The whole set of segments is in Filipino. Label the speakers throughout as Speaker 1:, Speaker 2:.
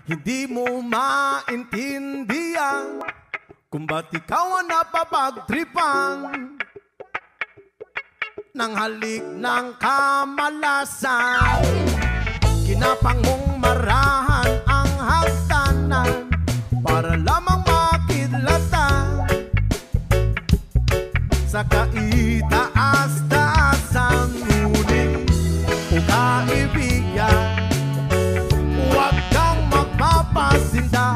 Speaker 1: Hindi mo maintindihan kung ba't ikaw ang napapagtripan ng halik ng kamalasan. Kinapang mong marahan ang hagdanan para lamang makidlatan sa kaitaas-taasan. Ngunit o kaibigan, huwag kang magpapasinda.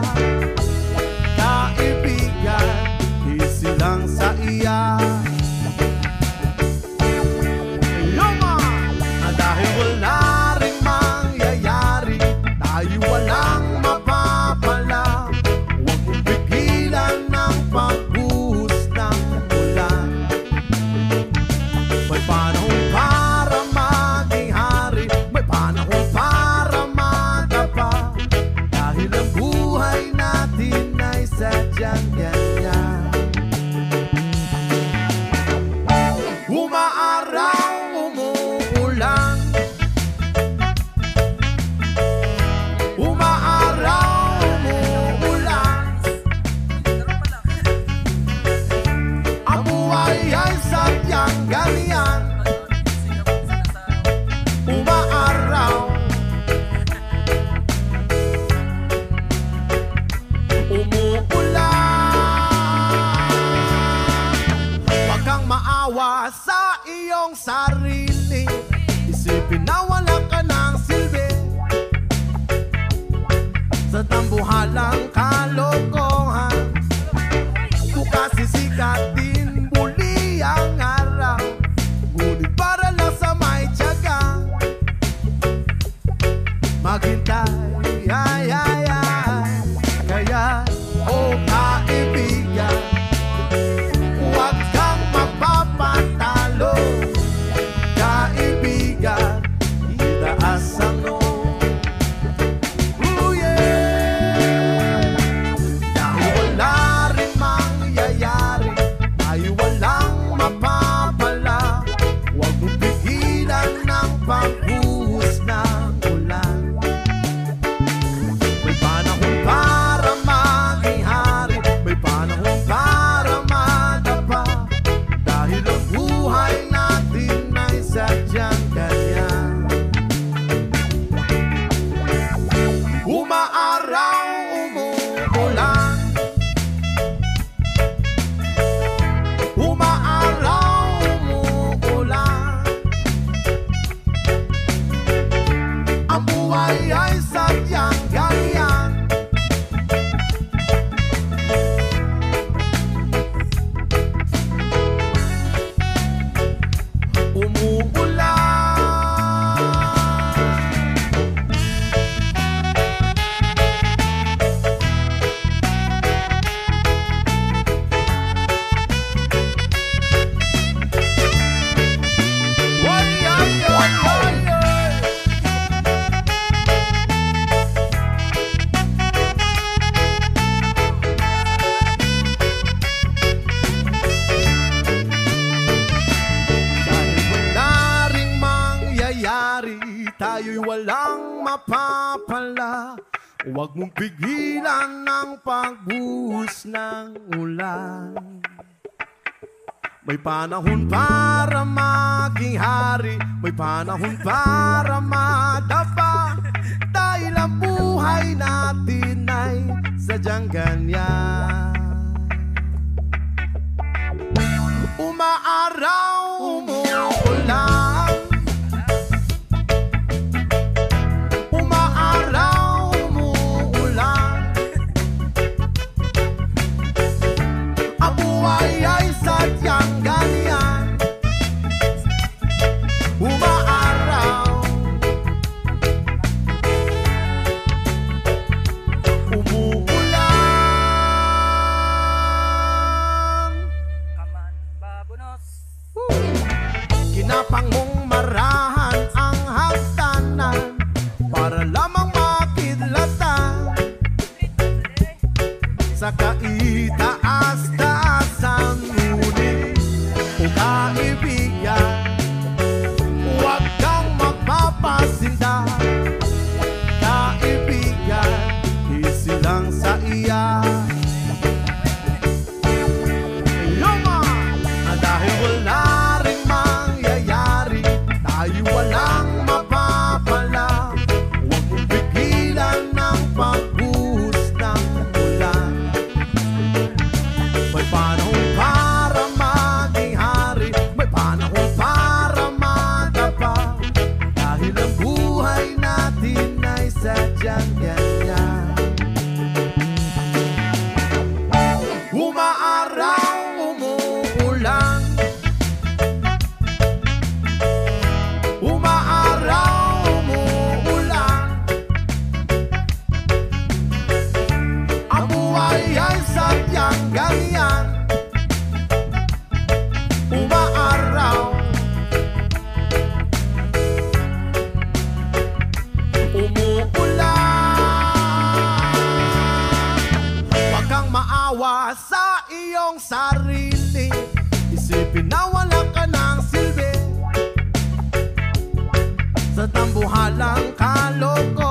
Speaker 1: Kaibigan, easy lang sa iya. Dahil wala ring mangyayari, tayo walang mapapala. Huwag mong pigilan ng pagbuhos ng ulan. May panahon para maging hari, may panahon para madapa. Dahil ang buhay natin ay sadyang ganyan. Umaaraw, umuulan, umaaraw, umuulan. Ang buhay ay sadyang ganyan. Umaaraw, umuulan. Huwag kang maawa sa iyong sarili, isipin na wala ka ng silbi sa tambuhalang kalokohan. Bukas sisikat din muli ang araw, ngunit para lang sa may tiyaga maghintay, ay, ay, ay. Kaya, oh kaibigan, huwag kang magpapatalo. Kaibigan, itaas ang noo. Ooh, yeah. Dahil wala rin mangyayari, tayo walang mapapala. Huwag mong pigilan ng pagbuhos ng ulan. May panahon para maging hari, may panahon para madapa. Dahil ang buhay natin ay sadyang ganyan. Umaaraw, umuulan, umaaraw, umuulan. Ang buhay ay sadyang ganyan. Tayo'y walang mapapala. Huwag mong pigilan ng pagbuhos ng ulan. May panahon para maging hari, may panahon para madapa. Dahil ang buhay natin ay sadyang ganyan. Umaaraw, umuulan, umaaraw, umuulan. Ang buhay ay sadyang ganyan. Umaaraw, umuulan. Kinapang mong marahan ang hagdanan para lamang makidlatan sa kaitaas-taasan. Ngunit o kaibigan, huwag kang magpapasinda. Kaibigan, maawa sa iyong sarili. Isipin na wala ka ng silbi sa tambuhalang kaloko.